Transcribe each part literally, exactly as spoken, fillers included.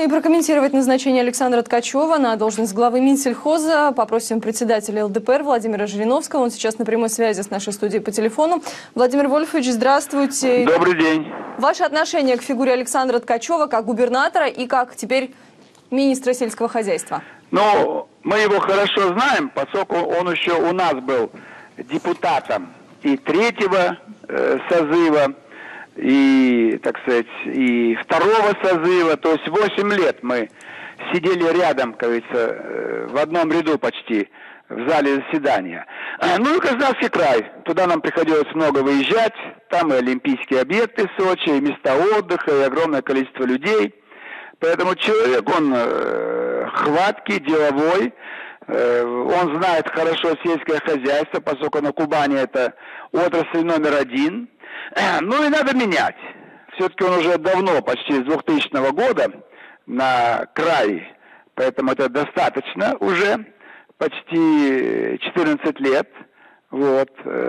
и прокомментировать назначение Александра Ткачева на должность главы Минсельхоза попросим председателя ЛДПР Владимира Жириновского. Он сейчас на прямой связи с нашей студией по телефону. Владимир Вольфович, здравствуйте. Добрый день. Ваше отношение к фигуре Александра Ткачева как губернатора и как теперь министра сельского хозяйства? Ну, мы его хорошо знаем, поскольку он еще у нас был депутатом и третьего э, созыва, и, так сказать, и второго созыва, то есть восемь лет мы сидели рядом, как говорится, в одном ряду почти в зале заседания. Ну и Краснодарский край, туда нам приходилось много выезжать, там и олимпийские объекты в Сочи, и места отдыха, и огромное количество людей. Поэтому человек, он э, хваткий, деловой, э, он знает хорошо сельское хозяйство, поскольку на Кубани это отрасль номер один. Ну и надо менять. Все-таки он уже давно, почти с двухтысячного года на крае, поэтому это достаточно уже, почти четырнадцать лет. Вот.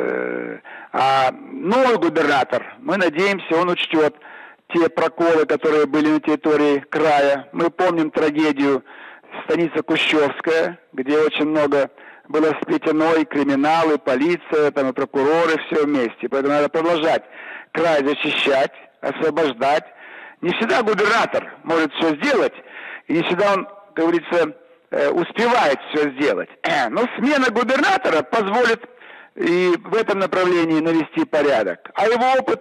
А новый губернатор, мы надеемся, он учтет те проколы, которые были на территории края. Мы помним трагедию станица Кущевская, где очень много было сплетено и криминал, и полиция, там, и прокуроры, все вместе. Поэтому надо продолжать край защищать, освобождать. Не всегда губернатор может все сделать, и не всегда он, как говорится, успевает все сделать. Но смена губернатора позволит и в этом направлении навести порядок. А его опыт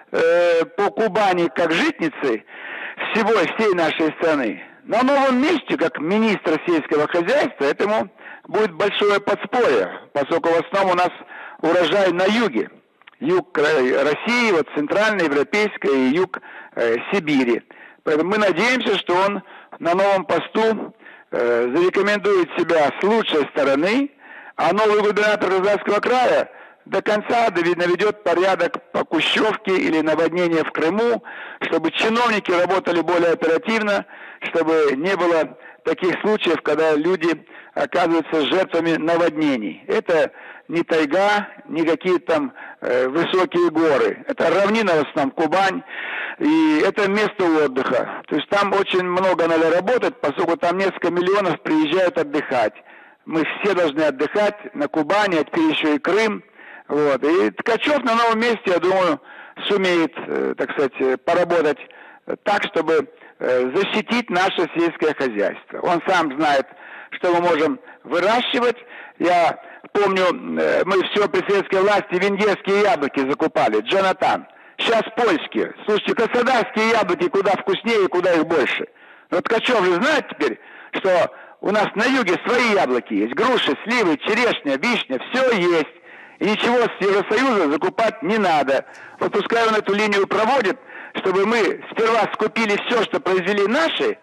э, по Кубани как житницы всего, всей нашей страны, на новом месте, как министр сельского хозяйства, этому будет большое подспорье, поскольку в основном у нас урожай на юге. Юг России, вот центральная, европейская и юг э, Сибири. Поэтому мы надеемся, что он на новом посту э, зарекомендует себя с лучшей стороны, а новый губернатор Краснодарского края до конца наведет порядок по Кущевке или наводнение в Крыму, чтобы чиновники работали более оперативно, чтобы не было таких случаев, когда люди оказываются жертвами наводнений. Это не тайга, не какие-то там э, высокие горы. Это равнина в основном, Кубань, и это место отдыха. То есть там очень много надо работать, поскольку там несколько миллионов приезжают отдыхать. Мы все должны отдыхать на Кубани, а теперь еще и Крым. Вот. И Ткачев на новом месте, я думаю, сумеет, э, так сказать, поработать так, чтобы э, защитить наше сельское хозяйство. Он сам знает, что мы можем выращивать. Я помню, э, мы все при советской власти венгерские яблоки закупали, Джонатан. Сейчас польские. Слушайте, краснодарские яблоки куда вкуснее и куда их больше. Но Ткачев же знает теперь, что у нас на юге свои яблоки есть. Груши, сливы, черешня, вишня, все есть. И ничего с Евросоюза закупать не надо. Вот пускай он эту линию проводит, чтобы мы сперва скупили все, что произвели наши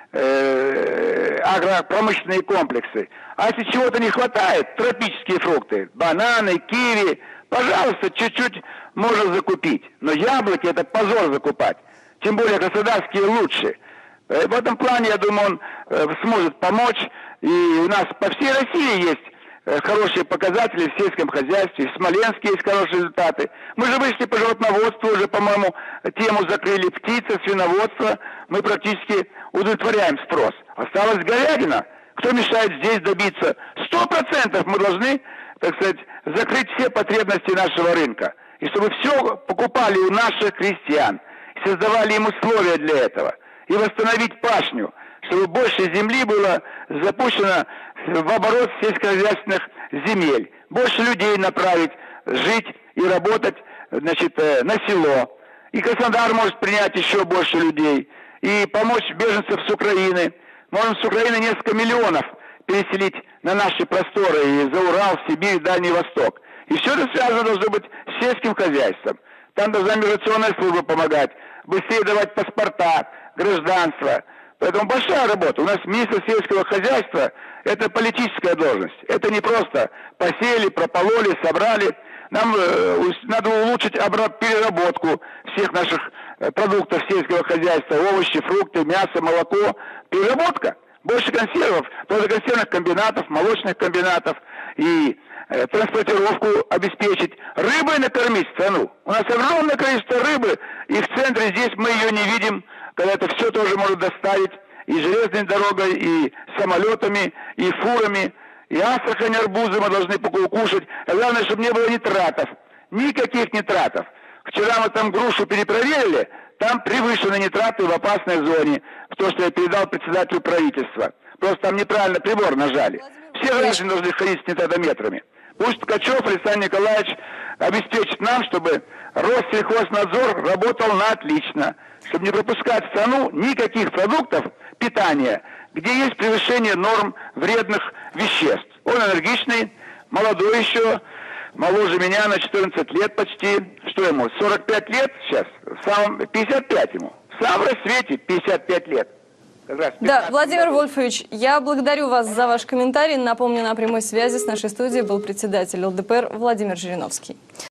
э, агропромышленные комплексы. А если чего-то не хватает, тропические фрукты, бананы, киви, пожалуйста, чуть-чуть можно закупить. Но яблоки это позор закупать. Тем более краснодарские лучше. В этом плане, я думаю, он э, сможет помочь. И у нас по всей России есть хорошие показатели в сельском хозяйстве, в Смоленске есть хорошие результаты. Мы же вышли по животноводству, уже, по-моему, тему закрыли птица, свиноводство. Мы практически удовлетворяем спрос. Осталась говядина. Кто мешает здесь добиться? Сто процентов мы должны, так сказать, закрыть все потребности нашего рынка. И чтобы все покупали у наших крестьян, создавали им условия для этого. И восстановить пашню, чтобы больше земли было запущено в оборот сельскохозяйственных земель. Больше людей направить, жить и работать, значит, на село. И Краснодар может принять еще больше людей. И помочь беженцам с Украины. Можем с Украины несколько миллионов переселить на наши просторы, и за Урал, Сибирь, Дальний Восток. И все это связано должно быть с сельским хозяйством. Там должна миграционная служба помогать, быстрее давать паспорта, гражданство. Поэтому большая работа. У нас министр сельского хозяйства – это политическая должность. Это не просто посеяли, пропололи, собрали. Нам э, надо улучшить переработку всех наших продуктов сельского хозяйства, овощи, фрукты, мясо, молоко. Переработка. Больше консервов, тоже консервных комбинатов, молочных комбинатов. И э, транспортировку обеспечить. Рыбой накормить страну. У нас огромное количество рыбы, и в центре здесь мы ее не видим, когда это все тоже может доставить и железной дорогой, и самолетами, и фурами, и Астрахань, арбузы мы должны кушать. А главное, чтобы не было нитратов. Никаких нитратов. Вчера мы там грушу перепроверили, там превышены нитраты в опасной зоне. То, что я передал председателю правительства. Просто там неправильно прибор нажали. Все женщины должны ходить с нитратометрами. Пусть Ткачев Александр Николаевич обеспечит нам, чтобы Россельхознадзор работал на отлично. Чтобы не пропускать в страну никаких продуктов питания, где есть превышение норм вредных веществ. Он энергичный, молодой еще, моложе меня на четырнадцать лет почти. Что ему, сорок пять лет сейчас? В самом, пятьдесят пять ему. В самом рассвете пятьдесят пять лет. Да, Владимир Вольфович, я благодарю вас за ваш комментарий. Напомню, на прямой связи с нашей студией был председатель ЛДПР Владимир Жириновский.